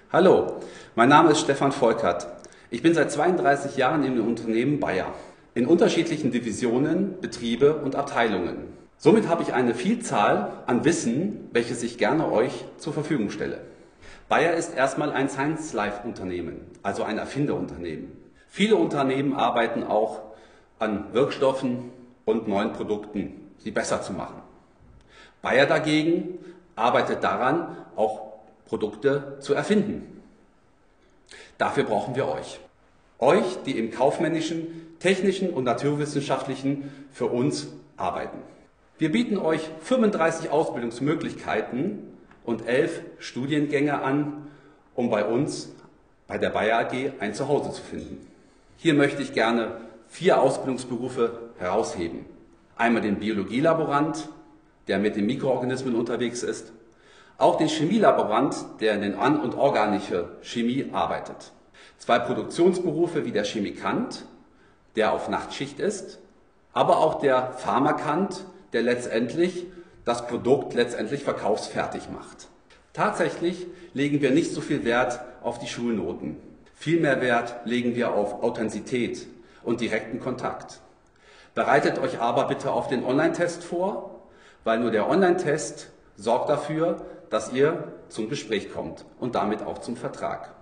Hallo, mein Name ist Stefan Volkert. Ich bin seit 32 Jahren im Unternehmen Bayer, in unterschiedlichen Divisionen, Betriebe und Abteilungen. Somit habe ich eine Vielzahl an Wissen, welches ich gerne euch zur Verfügung stelle. Bayer ist erstmal ein Science-Life-Unternehmen, also ein Erfinderunternehmen. Viele Unternehmen arbeiten auch an Wirkstoffen und neuen Produkten, sie besser zu machen. Bayer dagegen arbeitet daran, auch Produkte zu erfinden. Dafür brauchen wir euch. Euch, die im kaufmännischen, technischen und naturwissenschaftlichen für uns arbeiten. Wir bieten euch 35 Ausbildungsmöglichkeiten und 11 Studiengänge an, um bei uns, bei der Bayer AG, ein Zuhause zu finden. Hier möchte ich gerne 4 Ausbildungsberufe herausheben. Einmal den Biologielaborant, der mit den Mikroorganismen unterwegs ist, auch den Chemielaborant, der in den An- und organische Chemie arbeitet. 2 Produktionsberufe wie der Chemikant, der auf Nachtschicht ist, aber auch der Pharmakant, der letztendlich das Produkt verkaufsfertig macht. Tatsächlich legen wir nicht so viel Wert auf die Schulnoten. Viel mehr Wert legen wir auf Authentizität und direkten Kontakt. Bereitet euch aber bitte auf den Online-Test vor, weil nur der Online-Test sorgt dafür, dass ihr zum Gespräch kommt und damit auch zum Vertrag.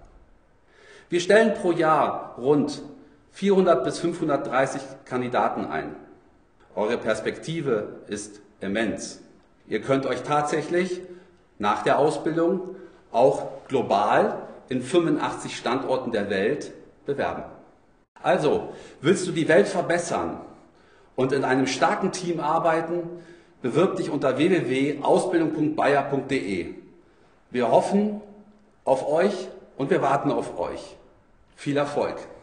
Wir stellen pro Jahr rund 400 bis 530 Kandidaten ein. Eure Perspektive ist immens. Ihr könnt euch tatsächlich nach der Ausbildung auch global in 85 Standorten der Welt bewerben. Also, willst du die Welt verbessern und in einem starken Team arbeiten? Bewirb dich unter www.ausbildung.bayer.de. Wir hoffen auf euch und wir warten auf euch. Viel Erfolg!